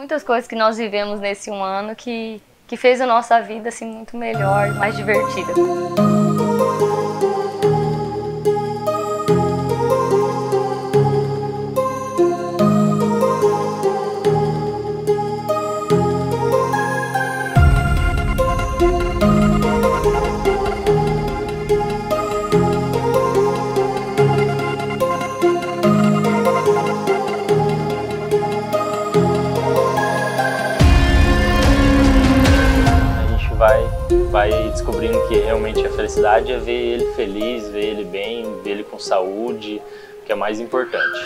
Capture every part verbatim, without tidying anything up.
muitas coisas que nós vivemos nesse um ano que, que fez a nossa vida assim, muito melhor, mais divertida. Vai, vai descobrindo que realmente a felicidade é ver ele feliz, ver ele bem, ver ele com saúde, que é mais importante.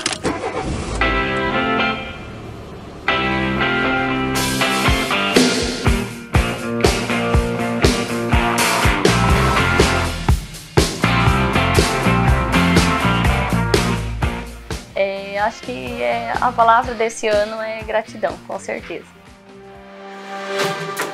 É, acho que é, a palavra desse ano é gratidão, com certeza.